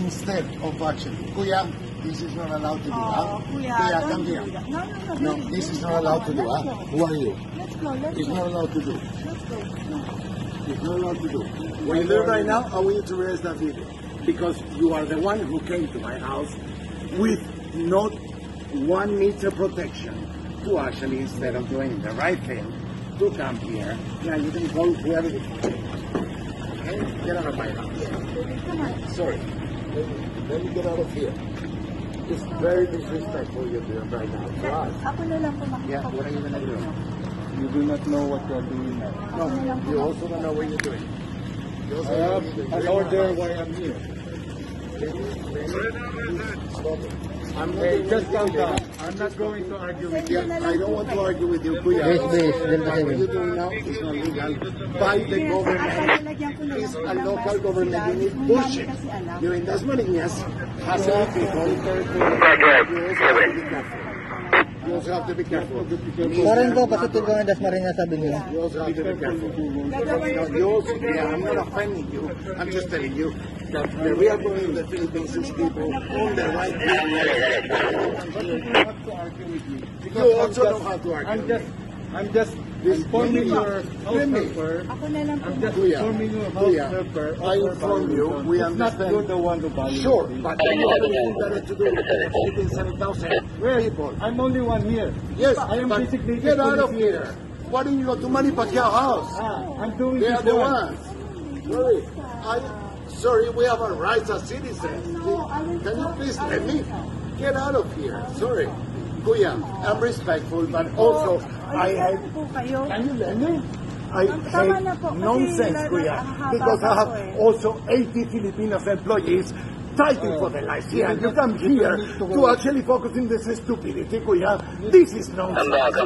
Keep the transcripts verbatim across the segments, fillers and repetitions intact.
instead of action. Kuya, this is not allowed to do that. Oh, Kuya, Kuya, don't come do here. that. No, no, No, no. baby, this is baby, not come allowed on, to do let's that. go. Who are you? Let's go, let's It's go. not allowed to do. Let's go. No. It's not allowed to do. What you do right now, I want you to raise that video. Because you are the one who came to my house with not one meter protection to actually, instead of doing the right thing, to come here. Yeah, you can call whoever you want. Okay? Get out of my house. Come on. Sorry. Let me, let me get out of here. It's very disrespectful you're doing right now. For us. Ako na lang po makikita. Yeah, what are you gonna do? You do not know what you are doing now. No, you also don't know what you're doing. You also I don't know have what you're doing. an order why I'm here. Stop it. I'm not Hey, going just to calm do down. that. I'm not going to argue with you. I don't want to argue with you, Kuya. Yes, please. What you're doing now is not legal by the government. It's a local government. You need bullshit. You're in Dasmariñas, hassling people. You also have to be careful. Parang ko, pasutol ko ng Dasmariñas, sabi niya. You also have to be careful. No, you also, yeah, I'm not offending you. I'm just telling you that the real problem in the Philippines is people on the right path. But you do have to argue with me. You also don't have to argue. I'm just, I'm just informing your house Let me- helper. Ako na lang po. I'm just Kuya, informing your house Kuya, helper. of I your inform you, violation. we It's not understand. you're the one who violated. Sure, it. but you have anything better to do with seven thousand people. I'm only one here. Yes, I am but designated get out of police here. Why didn't you go to Manny Pacquiao house? Ah, I'm doing They this are the one. ones. Sorry, I, sorry, we have our rights as citizens. Can you please let me get out of here? Sorry, Kuya, I'm respectful, but also I hate. po kayo. Can you let me? I Tama na po, hate kasi nonsense, lalo- Kuya, hahaba because I pa have po eh. also eighty Filipinos employees fighting for their lives here. And you come here to actually focus in this stupidity, Kuya. This is nonsense.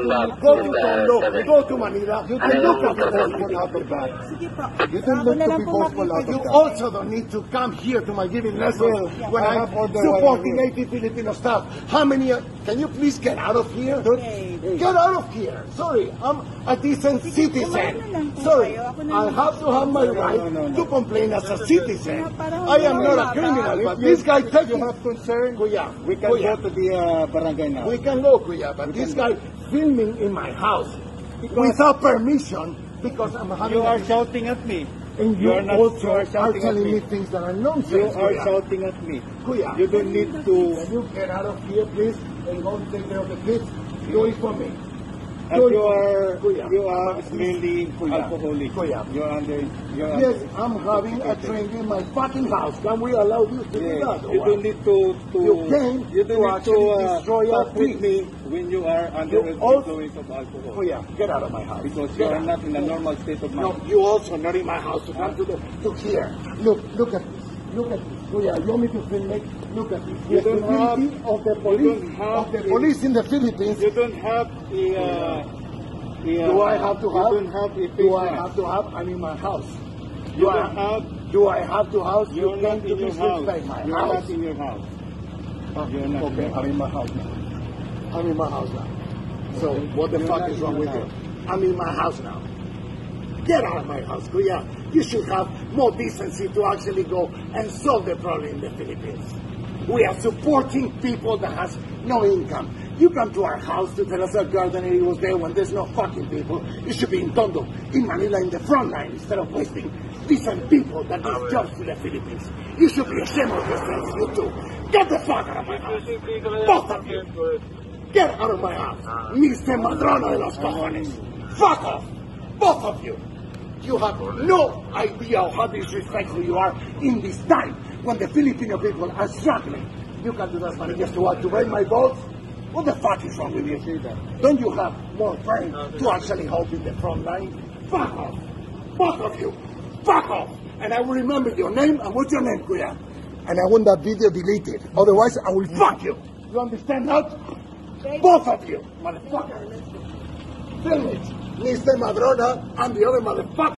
Go to Tondo, go to Manila, and look at the people out of that. Sige po. You don't Ako look na to lang be po boastful out makikita. of that. You also don't need to come here to my giving lessons when I I'm have order supporting why I'm eighty Filipino staff. How many? Are, can you please get out of here? Okay. Get out of here. Sorry, I'm a decent citizen. Sorry, I have to have my right to complain as a citizen. I am not a criminal, but this guy If taking you have concern, Kuya, we can Kuya. go to the uh, barangay now. We can go, Kuya, but this guy filming in my house without permission because I'm having You are a, shouting at me. and you you are not- also you are are shouting at telling me. me things that are You nonsense. are Kuya. shouting at me. Kuya, You don't need to. can you get out of here, please, and go and take care of the kids? Do it for me. And Do it you for me. are Kuya. you are mainly Kuya. alcoholic. Kuya. You're under. You're Yes, under, I'm having a drink in my fucking house. Can we allow you to do Yes, that? or you what? don't need to. to You came you don't to need actually to uh, destroy our talk with peace. me when you are under You the also- influence of alcohol. Kuya, get out of my house. Because you Get are out. not in a normal state of No, mind. you also not in my house to come to the to here. Look, look at this. Look at this. Kuya, you want me to film it? Look at this. You The don't have- security of the police don't have of the the- police in the Philippines. You don't have a. Uh, a Do I have to you have? don't have a Do I face have to have? I'm in my house. You Do I don't have. Do I have to house? You're You not came to in your house. disrespect my You're house. not in your house. Oh, You're not okay, in your I'm in my house now. I'm in my house now. So what the You're fuck not is in wrong your with you? house. I'm in my house now. Get out of my house, Kuya. You should have more decency to actually go and solve the problem in the Philippines. We are supporting people that has no income. You come to our house to tell us our garden area was there when there's no fucking people. You should be in Tondo, in Manila, in the front line instead of wasting decent people that give jobs to the Philippines. You should be ashamed of yourselves, you too. Get the fuck out of my house. Both of you. Get out of my house. Mister Madrona de los cojones. Fuck off. Both of you. You have no idea how disrespectful you are in this time when the Filipino people are struggling. You can do that money just to what? To raise my votes? What the fuck is wrong with you? Don't you have more brain to actually help in the front line? Fuck off. Both of you. Fuck off. And I will remember your name and what's your name, Kuya? And I want that video deleted. Otherwise, I will fuck you. You understand that? Both of you, motherfucker. Film it. Mister Madrona and the other motherfucker.